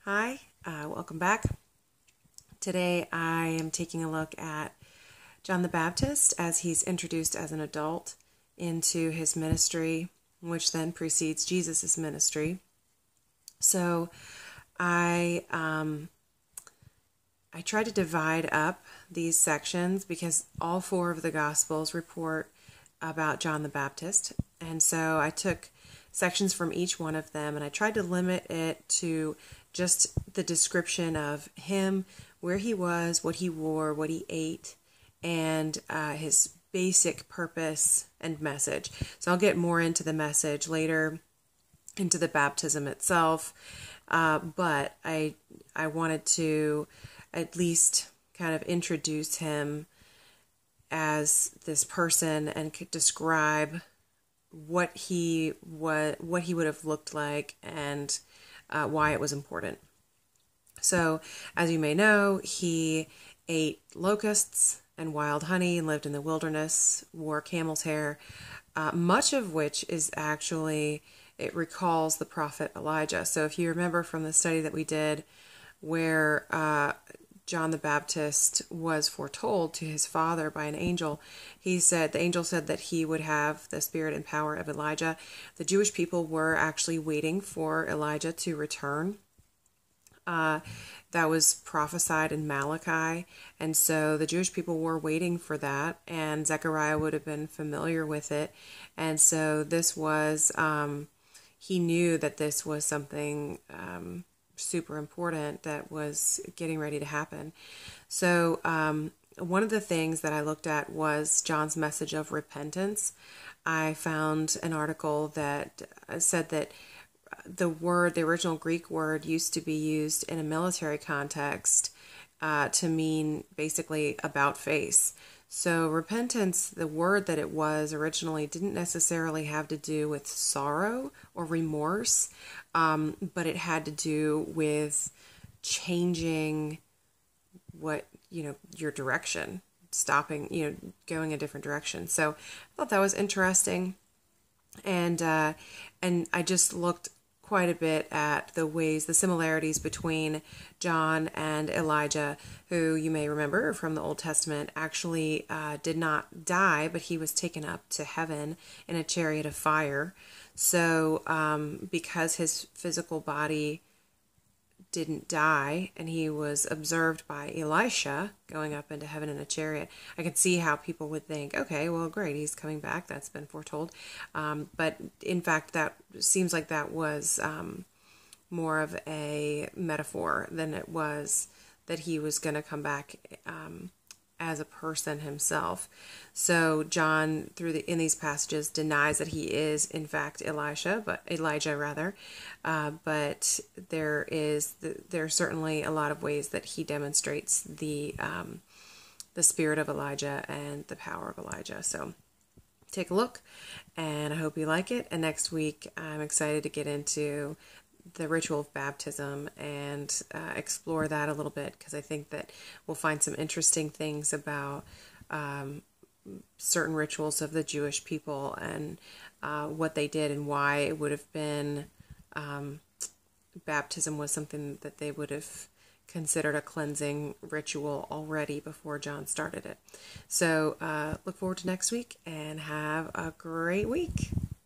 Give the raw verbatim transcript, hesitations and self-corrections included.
Hi, uh, welcome back. Today I am taking a look at John the Baptist as he's introduced as an adult into his ministry, which then precedes Jesus' ministry. So I um, I tried to divide up these sections because all four of the Gospels report about John the Baptist. And so I took sections from each one of them and I tried to limit it to just the description of him, where he was, what he wore, what he ate, and uh, his basic purpose and message. So I'll get more into the message later, into the baptism itself, uh, but I I wanted to at least kind of introduce him as this person and could describe what he what what he would have looked like and uh, why it was important. So, as you may know, he ate locusts and wild honey and lived in the wilderness, wore camel's hair, uh, much of which is actually, it recalls the prophet Elijah. So if you remember from the study that we did where uh, John the Baptist was foretold to his father by an angel, he said, the angel said that he would have the spirit and power of Elijah. The Jewish people were actually waiting for Elijah to return. Uh, that was prophesied in Malachi, and so the Jewish people were waiting for that, and Zechariah would have been familiar with it, and so this was, um, he knew that this was something um, super important that was getting ready to happen. So um, one of the things that I looked at was John's message of repentance. I found an article that said that the word, the original Greek word, used to be used in a military context uh, to mean basically about face. So repentance, the word that it was originally, didn't necessarily have to do with sorrow or remorse, um, but it had to do with changing what, you know, your direction, stopping, you know, going a different direction. So I thought that was interesting. And, uh, and I just looked quite a bit at the ways, the similarities between John and Elijah, who you may remember from the Old Testament actually uh, did not die, but he was taken up to heaven in a chariot of fire. So um, because his physical body didn't die and he was observed by Elisha going up into heaven in a chariot, I could see how people would think, okay, well, great, he's coming back, that's been foretold. Um, but in fact, that seems like that was um, more of a metaphor than it was that he was going to come back um, as a person himself. So John, through the in these passages, denies that he is in fact Elisha, but Elijah rather. Uh, but there is the, there are certainly a lot of ways that he demonstrates the um, the spirit of Elijah and the power of Elijah. So take a look, and I hope you like it. And next week, I'm excited to get into the ritual of baptism and uh, explore that a little bit, because I think that we'll find some interesting things about um, certain rituals of the Jewish people and uh, what they did and why it would have been um, baptism was something that they would have considered a cleansing ritual already before John started it. So uh, look forward to next week and have a great week.